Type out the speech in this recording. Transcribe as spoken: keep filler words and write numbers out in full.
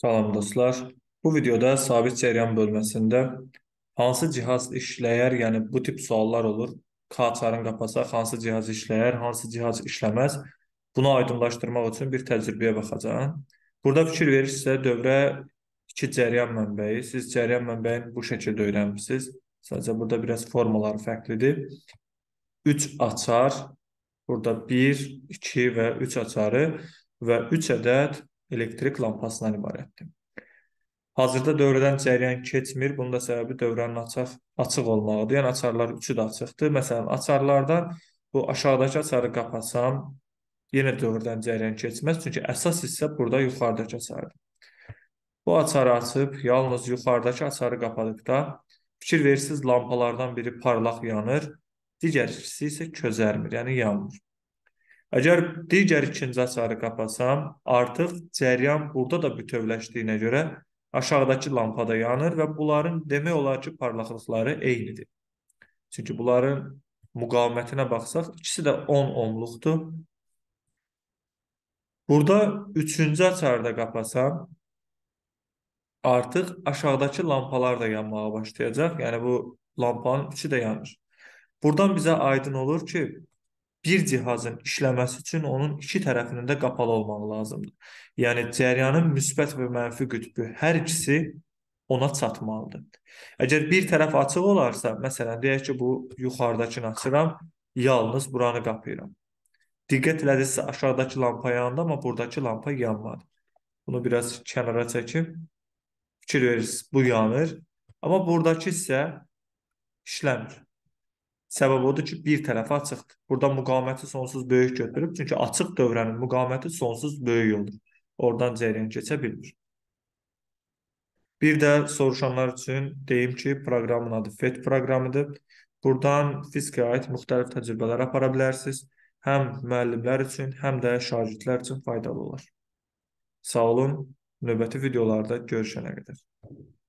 Salam dostlar. Bu videoda sabit cəryan bölməsində hansı cihaz işləyər, yəni bu tip suallar olur. K açarını qapasaq, hansı cihaz işləyər, hansı cihaz işləməz. Bunu aydınlaşdırmaq üçün bir təcrübəyə baxacağım. Burada fikir verirsinizsə, dövrə iki cəryan mənbəyi. Siz cəryan mənbəyini bu şəkildə öyrənmişsiniz. Sadəcə burada biraz formaları fərqlidir. üç açar, burada bir, iki və üç açarı və üç ədəd elektrik lampasından ibarətdir. Hazırda dövrədən cəryan keçmir. Bunun da səbəbi dövrənin açıq, açıq olmağıdır. Yəni açarlar üçü də açıqdır. Məsələn, açarlardan bu aşağıdakı açarı qapatsam, yenə dövrdən cəryan keçməz. Çünki əsas hissə burada yuxarıdakı açardır. Bu açarı açıb, yalnız yuxarıdakı açarı qapadıqda fikir verirsiniz, lampalardan biri parlaq yanır, digər ikisi isə közərmir, yəni yanmır. Əgər digər ikinci açarı qapatsam, artıq cəryan burada da bütövləşdiyinə görə aşağıdakı lampada yanır və bunların demək olar ki, parlaqlıqları eynidir. Çünki bunların müqavimətinə baxsaq, ikisi də on ohmluqdur. Burada üçüncü açarı da qapatsam, artıq aşağıdakı lampalar da yanmağa başlayacaq. Yəni bu lampanın üçü də yanır. Buradan bizə aydın olur ki, bir cihazın işləməsi üçün onun iki tərəfinin də qapalı olmağı lazımdır. Yəni cəryanın müsbət və mənfi qütbü hər ikisi ona çatmalıdır. Əgər bir tərəf açıq olarsa, məsələn, deyək ki, bu yuxarıdakını açıram, yalnız buranı qapayıram. Diqqət edilirsə aşağıdakı lampa yandı, amma buradakı lampa yanmadı. Bunu biraz kənara çəkib fikir verirsiniz, bu yanır. Amma buradakı isə işləmir. Səbəb odur ki, bir tərəfi açıqdır. Burada müqaviməti sonsuz böyük götürüb, çünki açıq dövrənin müqaviməti sonsuz böyük olur. Oradan cəryan keçə bilmir. Bir də soruşanlar üçün deyim ki, proqramın adı F E T proqramıdır. Buradan fizikaya aid müxtəlif təcrübələr apara bilərsiniz. Həm müəllimlər üçün, həm də şagirdlər üçün faydalı olar. Sağ olun, növbəti videolarda görüşənə qədər.